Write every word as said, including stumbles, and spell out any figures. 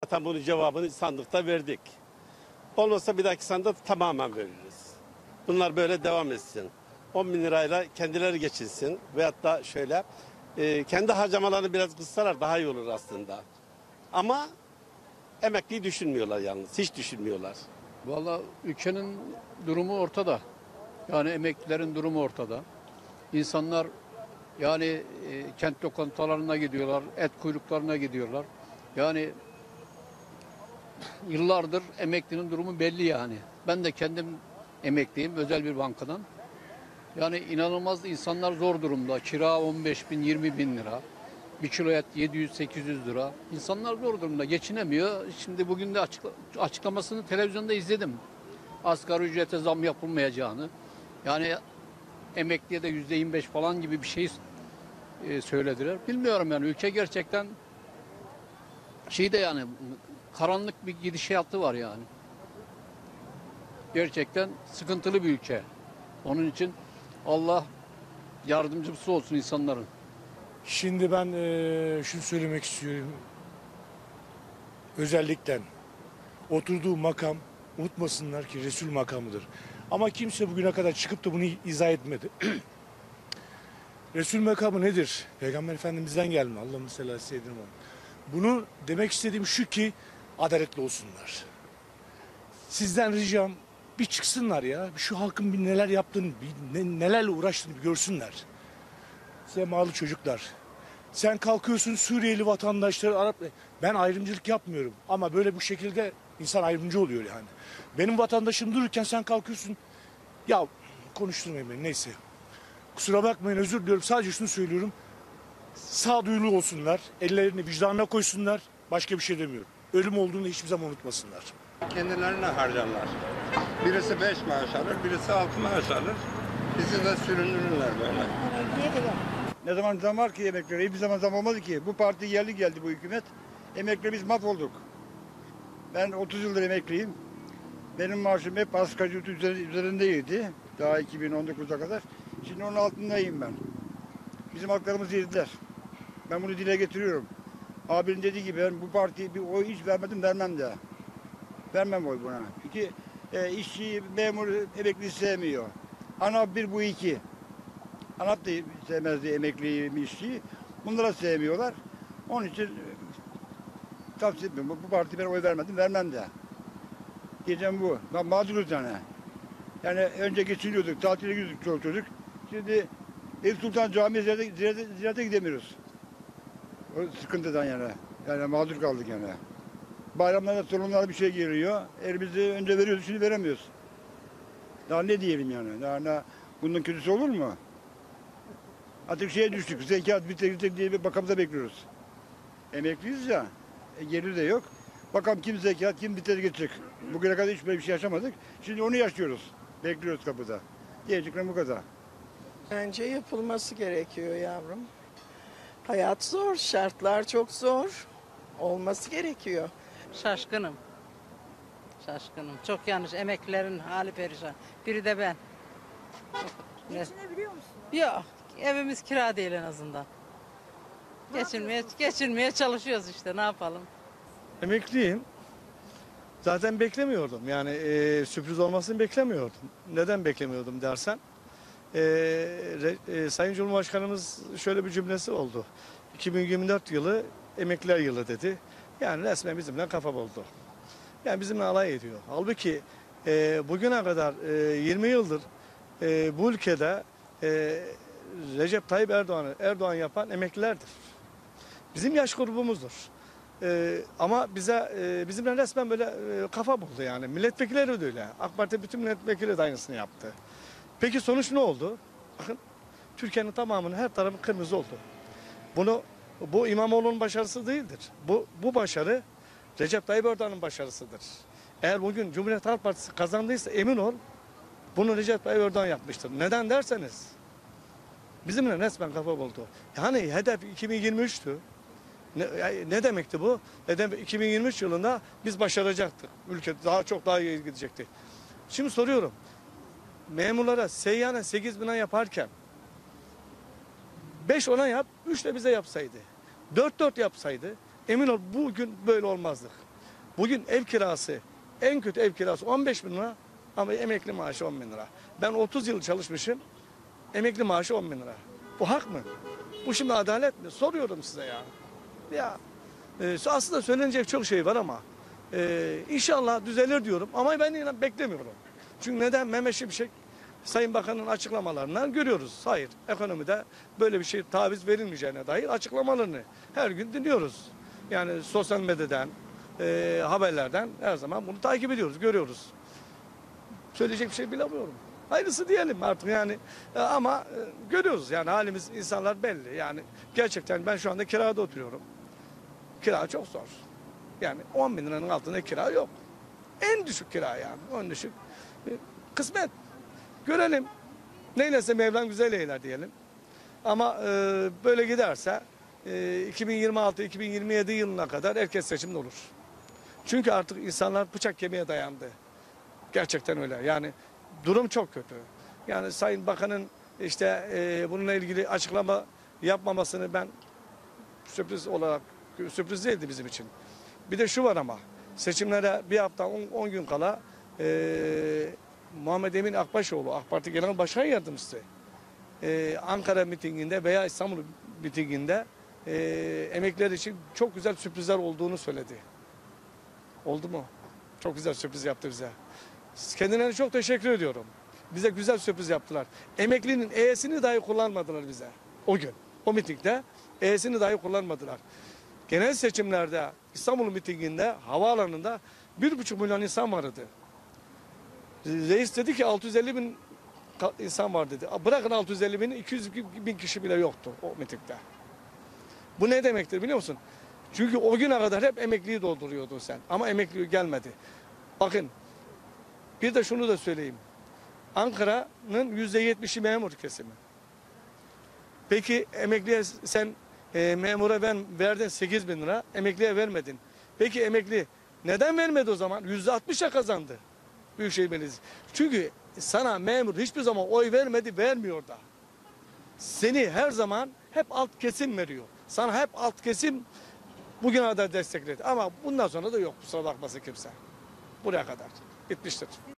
Zaten bunun cevabını sandıkta verdik. Olmasa bir dahaki sandıkta tamamen veririz. Bunlar böyle devam etsin. on bin lirayla kendileri geçinsin. Veyahut da şöyle e, kendi harcamalarını biraz kıssalar daha iyi olur aslında. Ama emekliyi düşünmüyorlar yalnız. Hiç düşünmüyorlar. Vallahi ülkenin durumu ortada. Yani emeklilerin durumu ortada. İnsanlar yani e, kent lokantalarına gidiyorlar, et kuyruklarına gidiyorlar. Yani yıllardır emeklinin durumu belli yani. Ben de kendim emekliyim özel bir bankadan. Yani inanılmaz insanlar zor durumda. Kira on beş bin, yirmi bin lira. Bir kilo et yedi yüz sekiz yüz lira. İnsanlar zor durumda, geçinemiyor. Şimdi bugün de açıkla, açıklamasını televizyonda izledim. Asgari ücrete zam yapılmayacağını. Yani emekliye de yüzde yirmi beş falan gibi bir şey e, söylediler. Bilmiyorum yani ülke gerçekten şeyde yani karanlık bir gidişatı var yani. Gerçekten sıkıntılı bir ülke. Onun için Allah yardımcısı olsun insanların. Şimdi ben eee şunu söylemek istiyorum. Özellikle oturduğu makam unutmasınlar ki Resul makamıdır. Ama kimse bugüne kadar çıkıp da bunu izah etmedi. Resul makamı nedir? Peygamber Efendimiz'den gelme. Allah'ın sellâhu aleyhi ve sellem. Bunu demek istediğim şu ki adaletli olsunlar. Sizden ricam bir çıksınlar ya. Şu halkın bir neler yaptığını, bir ne- nelerle uğraştığını bir görsünler. Semalı çocuklar. Sen kalkıyorsun Suriyeli vatandaşları Arap. Ben ayrımcılık yapmıyorum ama böyle bu şekilde insan ayrımcı oluyor yani. Benim vatandaşım dururken sen kalkıyorsun. Ya konuşturmayın beni neyse. Kusura bakmayın özür diliyorum. Sadece şunu söylüyorum. Sağduyulu olsunlar. Ellerini vicdanına koysunlar. Başka bir şey demiyorum. Ölüm olduğunu hiçbir zaman unutmasınlar. Kendilerine harcarlar. Birisi beş maaş alır, birisi altı maaş alır. Bizi de süründürürler böyle. Ne zaman zam var ki emeklilere? Hiçbir zaman zam olmadı ki. Bu parti geldi geldi bu hükümet. Emekli biz mahvolduk. Ben otuz yıldır emekliyim. Benim maaşım hep asgari ücret üzerindeydi. Daha iki bin on dokuza kadar. Şimdi onun altındayım ben. Bizim haklarımızı yediler. Ben bunu dile getiriyorum. Abinin dediği gibi ben bu partiye bir oy hiç vermedim, vermem de. Vermem oy buna. Çünkü e, işçi, memur, emekli sevmiyor. ANAP bir, bu iki. ANAP da sevmezdi emekliyi, işçiyi. Bunlara sevmiyorlar. Onun için e, tavsiye etmiyorum. Bu, bu parti ben oy vermedim, vermem de. Diyeceğim bu. Ben mağduruz yani. Yani önce geçiniyorduk, tatile gidiyorduk çoluk çocuk. Şimdi Eyüp Sultan Camii'ye ziyarete, ziyarete, ziyarete gidemiyoruz. O sıkıntıdan yani. Yani mağdur kaldık yani. Bayramlarda sorunlara bir şey geliyor. Elimizi önce veriyoruz, şimdi veremiyoruz. Daha ne diyelim yani? Daha ne, bunun kötüsü olur mu? Artık şeye düştük. Zekat bitirecek diye bir bakamıza bekliyoruz. Emekliyiz ya. E, gelir de yok. Bakalım kim zekat, kim biter geçecek. Bugüne kadar hiç böyle bir şey yaşamadık. Şimdi onu yaşıyoruz. Bekliyoruz kapıda. Diyeceklerim bu kadar. Bence yapılması gerekiyor yavrum. Hayat zor, şartlar çok zor. Olması gerekiyor. Şaşkınım. Şaşkınım. Çok yanlış. Emeklilerin hali perişan. Biri de ben. Geçinebiliyor musun? Yok. Evimiz kira değil en azından. Geçinmeye, geçinmeye çalışıyoruz işte. Ne yapalım? Emekliyim. Zaten beklemiyordum. Yani e, sürpriz olmasını beklemiyordum. Neden beklemiyordum dersen. E, re, e, Sayın Cumhurbaşkanımız şöyle bir cümlesi oldu. iki bin yirmi dört yılı emekliler yılı dedi. Yani resmen bizimle kafa buldu. Yani bizimle alay ediyor. Halbuki e, bugüne kadar e, yirmi yıldır e, bu ülkede e, Recep Tayyip Erdoğan'ı Erdoğan yapan emeklilerdir. Bizim yaş grubumuzdur. Ee, ama bize e, bizimle resmen böyle e, kafa buldu yani. Milletvekilleri de öyle. AK Parti bütün milletvekili de aynısını yaptı. Peki sonuç ne oldu? Bakın Türkiye'nin tamamının her tarafı kırmızı oldu. Bunu bu İmamoğlu'nun başarısı değildir. Bu bu başarı Recep Tayyip Erdoğan'ın başarısıdır. Eğer bugün Cumhuriyet Halk Partisi kazandıysa emin ol bunu Recep Tayyip Erdoğan yapmıştır. Neden derseniz bizimle resmen kafa buldu. Yani hedef iki bin yirmi üçtü. Ne, ne demekti bu? Neden iki bin yirmi üç yılında biz başaracaktık. Ülke daha çok daha iyi gidecekti. Şimdi soruyorum. Memurlara seyyane sekiz bina yaparken beş ona yap, üç de bize yapsaydı. dört dört yapsaydı emin ol bugün böyle olmazdık. Bugün ev kirası, en kötü ev kirası on beş bin lira ama emekli maaşı on bin lira. Ben otuz yıl çalışmışım, emekli maaşı on bin lira. Bu hak mı? Bu şimdi adalet mi? Soruyorum size ya. Ya e, aslında söylenecek çok şey var ama e, inşallah düzelir diyorum ama ben yine beklemiyorum. Çünkü neden? Mehmet Şimşek Sayın Bakan'ın açıklamalarından görüyoruz. Hayır, ekonomide böyle bir şey taviz verilmeyeceğine dair açıklamalarını her gün dinliyoruz. Yani sosyal medyadan, e, haberlerden her zaman bunu takip ediyoruz, görüyoruz. Söyleyecek bir şey bilemiyorum. Hayırlısı diyelim artık yani. E, ama e, görüyoruz yani halimiz, insanlar belli. Yani gerçekten ben şu anda kirada oturuyorum. Kira çok zor. Yani on bin liranın altında kira yok. En düşük kira yani. En düşük. E, kısmet. Görelim. Neylese Mevlam güzel eyler diyelim. Ama e, böyle giderse e, iki bin yirmi altı iki bin yirmi yedi yılına kadar herkes seçimde olur. Çünkü artık insanlar bıçak kemiğe dayandı. Gerçekten öyle. Yani durum çok kötü. Yani Sayın Bakan'ın işte e, bununla ilgili açıklama yapmamasını ben sürpriz olarak, sürpriz değildi bizim için. Bir de şu var ama seçimlere bir hafta on gün kala e, Muhammed Emin Akbaşoğlu, AK Parti Genel Başkan Yardımcısı e, Ankara mitinginde veya İstanbul mitinginde e, emekliler için çok güzel sürprizler olduğunu söyledi. Oldu mu? Çok güzel sürpriz yaptı bize. Kendilerine çok teşekkür ediyorum. Bize güzel sürpriz yaptılar. Emeklinin E'sini dahi kullanmadılar bize. O gün, o mitingde E'sini dahi kullanmadılar. Genel seçimlerde İstanbul mitinginde havaalanında bir buçuk milyon insan vardı. Reis dedi ki altı yüz elli bin insan var dedi. Bırakın altı yüz elli bini, iki yüz bin kişi bile yoktu o mitingde. Bu ne demektir biliyor musun? Çünkü o güne kadar hep emekliyi dolduruyordun sen. Ama emekli gelmedi. Bakın bir de şunu da söyleyeyim. Ankara'nın yüzde yetmişi memur kesimi. Peki emekliye sen e, memura ben verdin sekiz bin lira, emekliye vermedin. Peki emekli neden vermedi o zaman? Yüzde altmışa kazandı Büyükşehir Belediyesi. Çünkü sana memur hiçbir zaman oy vermedi, vermiyor da. Seni her zaman hep alt kesim veriyor. Sana hep alt kesim bugüne kadar destekledi. Ama bundan sonra da yok, kusura bakmasın kimse. Buraya kadar bitmiştir.